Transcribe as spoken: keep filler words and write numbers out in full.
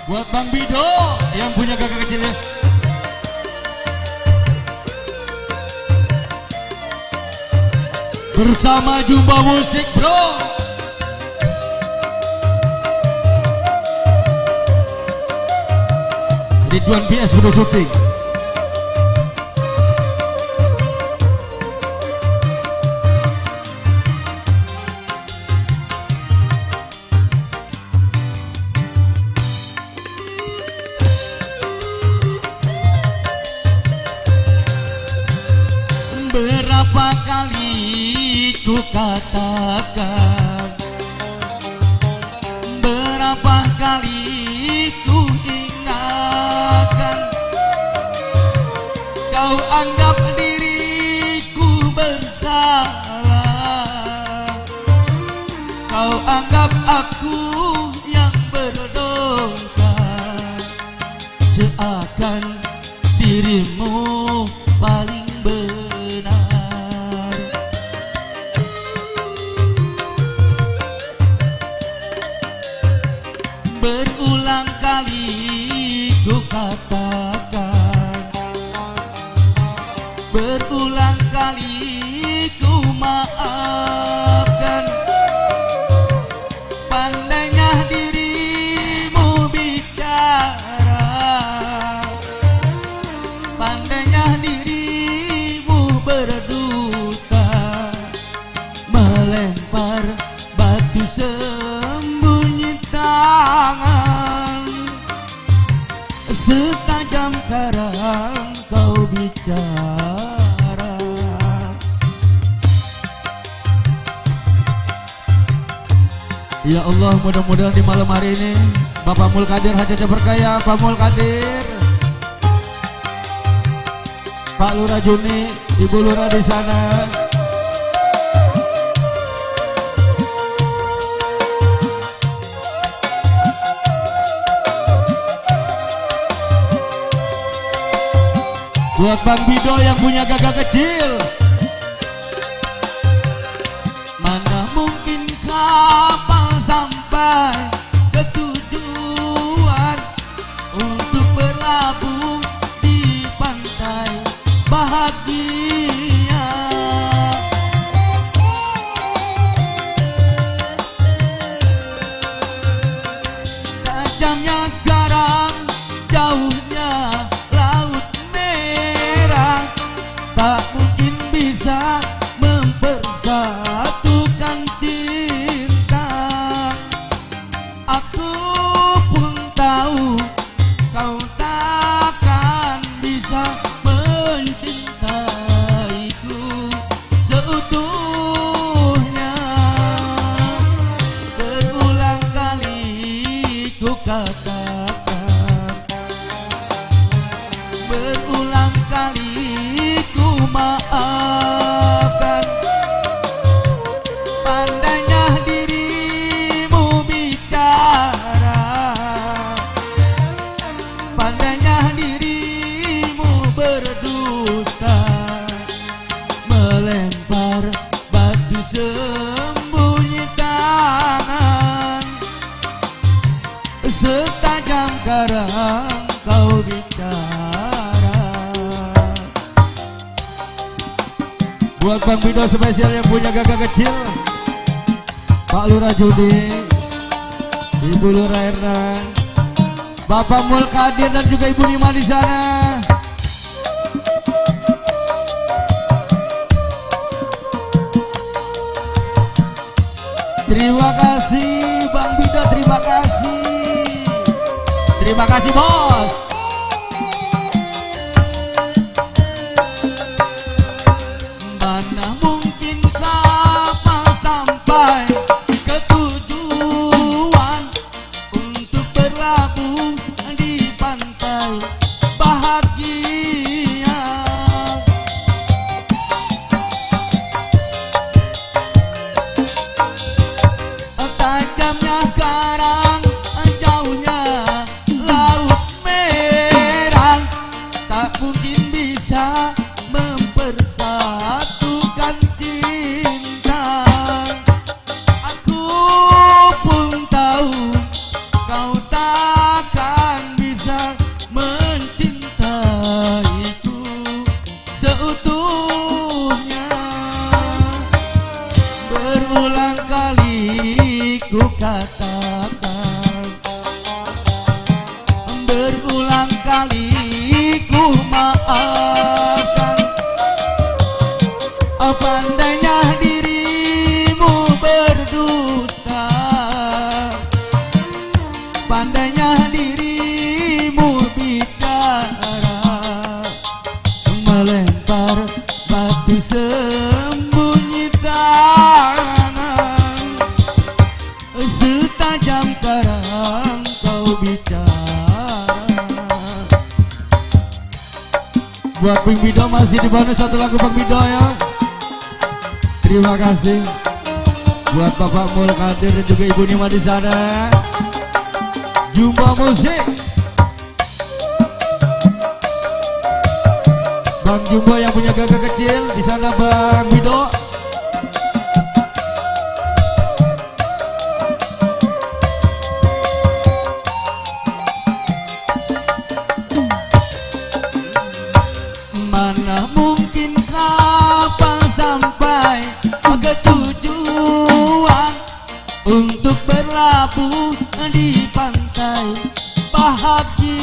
Buat Bang Bido yang punya kakak kecilnya. Bersama Jumbo Musik Bro. Ridwan P S Bro Syuting. Berapa kali ku katakan, berapa kali ku ingatkan, kau anggap diriku bersalah, kau anggap aku yang berdosa, seakan dirimu paling benar. Berulang kali ku katakan, berulang kali ku maafkan, pandainya dirimu bicara, pandainya dirimu berdusta, melempar batu sembunyi tangan, setajam karang kau bicara. Ya Allah, mudah-mudahan di malam hari ini Bapak Mul Kadir hajatnya berkaya. Pak Mul Kadir, Pak Lurah Juni, Ibu Lurah di sana. Buat Bang Bido yang punya gagak kecil. Mana mungkin kapal sampai ke tujuan untuk berlabuh di pantai bahagia. Tajamnya karang, jauhnya laut merah, tak mungkin bisa mempersatukan cinta. Aku pun tahu kau takkan bisa mencintaiku seutuhnya. Berulang kali ku katakan, berulang kali ku maafkan, pandainya dirimu bicara, pandainya dirimu berdusta, melempar batu sembunyi tangan, setajam karang kau bicara. Buat Bang Bido spesial yang punya gagak kecil, Pak Lurah Judi, Ibu Lurah Erna, Bapak Mul Kadir dan juga Ibu Nima di sana. Terima kasih Bang Bido, terima kasih. Terima kasih bos. Mana mungkin kapal sampai ke tujuan untuk berlabuh di pantai bahagia. Tajamnya karang, jauhnya laut merah. pandainya dirimu bicara, melempar batu sembunyi tangan, setajam karang kau bicara. Buat Bang Bido masih di bonus satu lagu Bang Bido ya. Terima kasih buat Bapak Mul Kadir dan juga Ibu Nima di sana. Jumbo Musik, Bang Jumbo yang punya gagah kecil di sana Bang Bido. Mana mungkin kapan sampai ke tujuan untuk berlabuh di pantai bahagia.